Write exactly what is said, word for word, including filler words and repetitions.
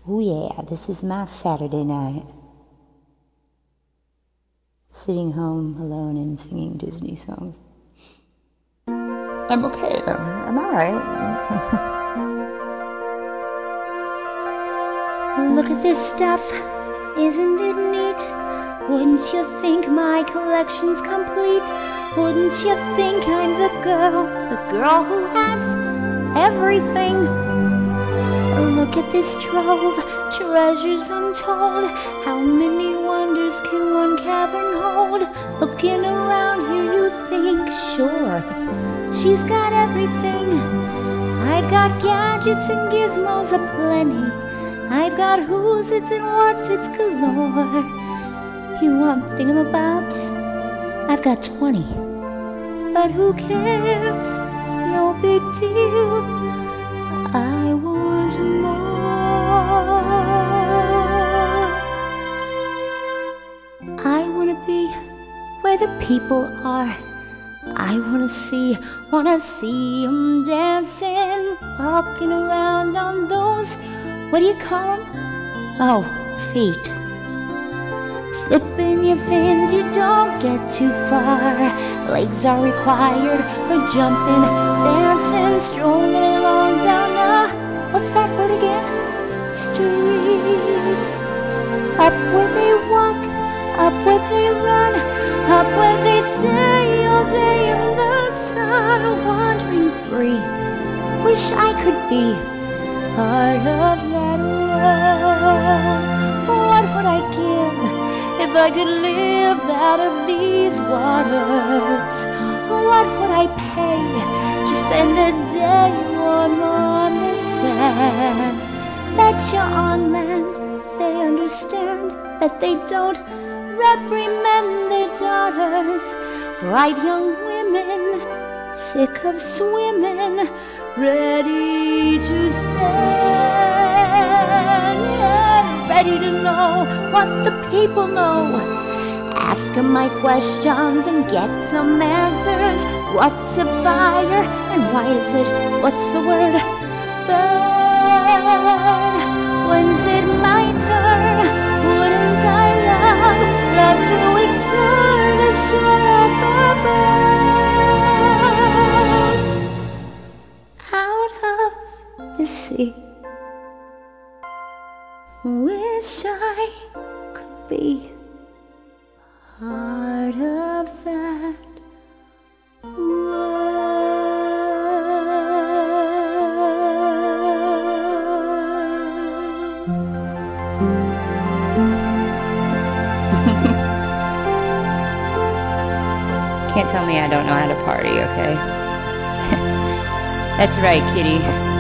Oh yeah, this is my Saturday night. Sitting home alone and singing Disney songs. I'm okay though. I'm alright. Look at this stuff, isn't it neat? Wouldn't you think my collection's complete? Wouldn't you think I'm the girl, the girl who has everything? Look at this trove, treasures untold. How many wonders can one cavern hold? Looking around here you think, sure, she's got everything. I've got gadgets and gizmos aplenty. I've got who's its and what's its galore. You want thingamabobs? I've got twenty. But who cares? No big deal. I want more. I want to be where the people are. I want to see, want to see them dancing, walking around on those, what do you call them? Oh, feet. Flipping your fins, you don't get too far. Legs are required for jumping, dancing, strolling along down the, what's that word again? Street. Up where they walk, up where they run, up where they stay all day in the sun, wandering free. Wish I could be part of that world. What would I give if I could live out of these waters? What would I pay to spend a day warm on the sand? Bet you on land they understand that they don't reprimand their daughters. Bright young women, sick of swimming, ready to stand, yeah, ready to know what the people know. Ask them my questions and get some answers. What's a fire and why is it, what's the word? Burn. When's it my turn? Wouldn't I love, love to explore the shore above? Out of the sea. Wish I could be part of that world. Can't tell me I don't know how to party, okay? That's right, kitty.